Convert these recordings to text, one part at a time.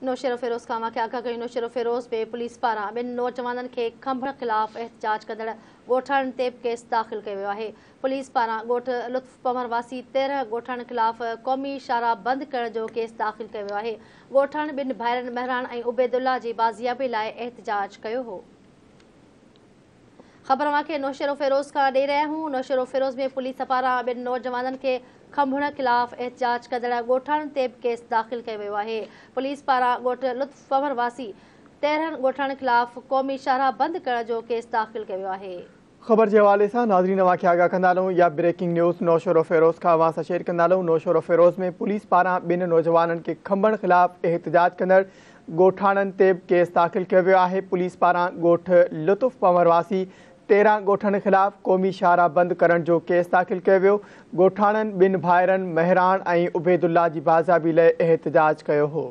नौशेरो फिरोज़ खां वाक़िआ कई नौशेरो फिरोज़ में पुलिस पारां ॿिनि नौजवाननि खे खंभण ख़िलाफ़ एहतजाज कंदड़ ॻोठाणनि ते केस दाख़िल कयो वियो आहे। पुलिस पारां ॻोठ लुत्फ़ पमर वासी 13 ॻोठाणनि ख़िलाफ़ क़ौमी शाहराह बंदि करण जो केस दाख़िल कयो वियो आहे। ॻोठाणनि ॿिनि भाइरनि महराण ऐं उबैदुल्ला जी बाज़ियाबी लाइ एहतजाज कयो हो। ख़बर वाक़े नौशेरो फिरोज़ खां ॾेई रहिया आहियूं। नौशेरो फिरोज़ में पुलिस पारां ॿिनि नौजवाननि खे खंभण ख़िलाफ़ एहतजाज कंदड़ ॻोठाणनि ते बि केस दाख़िल कयो वियो आहे। पुलिस पारां ॻोठ लुत्फ़ पमर वासी 13 ॻोठाणनि ख़िलाफ़ क़ौमी शाहराह बंदि करण जो केस दाख़िल कयो वियो आहे। ख़बर के हवाले से नाज़रीन वाक़िआ आगाह कंदा रहूं या ब्रेकिंग न्यूज़ नौशेरो फिरोज़ का अवां सां शेयर कंदा रहूं। नौशेरो फिरोज़ में पुलिस पारां ॿिनि नौजवाननि के खंभण ख़िलाफ़ एहतजाज कंदड़ ॻोठाणनि ते केस दाख़िल कयो वियो आहे। पुलिस पारां ॻोठ लुत्फ़ पमर वासी 13 ॻोठनि ख़िलाफ़ क़ौमी शाहराह बंदि करण जो केस दाख़िल कयो वियो। ॻोठाणनि ॿिनि भाइरनि महराण ऐं उबैदुल्ला जी बाज़ियाबी लाइ एहतजाज कयो हो।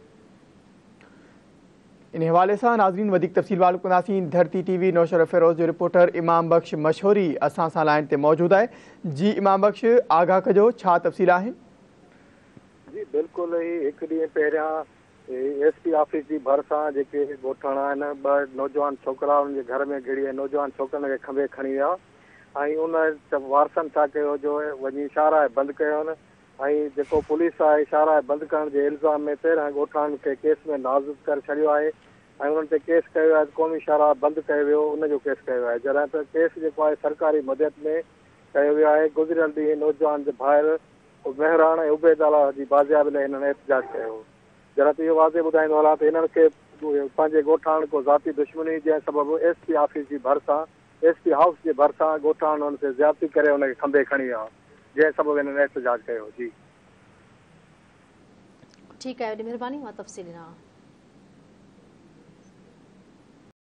इन हवाले से नाज़रीन वधिक तफ़सील वालू कंदासीं। धरती टीवी नौशेरो फिरोज़ जो रिपोर्टर इमाम बख्श मशहूरी असां सां लाइन ते मौजूद है। जी इमाम बख्श, आगाह कजो, छा तफ़सील आहिनि? जी बिल्कुल ही एक ॾींहुं पहिरियां एसपी ऑफिस की भरिसां जेके ॻोठाणा आहिनि ॿ नौजवान छोकिरा उनके घर में घिड़ी नौजवान छोकिरनि खे खंभे खणी विया ऐं उन वारसनि छा कयो जो वञी शाहराह बंदि कयो जेको पुलिस आहे शाहराह बंदि करण के इल्ज़ाम में 13 ॻोठाणनि के केस में नामज़द करे छॾियो आहे ऐं उन्हनि ते केस कयो आहे। क़ौमी शाहराह बंदि कयो वियो, उनजो केस कयो आहे। जॾहिं त केस जेको आहे सरकारी मदद में कयो वियो आहे। गुज़िरियल ॾींहुं नौजवान जे भाइर महराण ऐं उबैदुल्ला जी बाज़ियाबी लाइ हिननि एहतजाज कयो। जॾहिं त इहो वाज़े ॿुधाईंदो हलां त हिननि खे पंहिंजे ॻोठाणनि को ज़ाती दुश्मनी जंहिं सबबु एसपी ऑफिस जी भरिसां एसपी हाउस जे भरिसां ॻोठाणनि हुन ते ज़्यादती करे हुनखे खंभे खणी विया जंहिं सबबु हिननि एहतजाज कयो। जी ठीकु आहे, वॾी महिरबानी, मां तफ़सील ॾिना।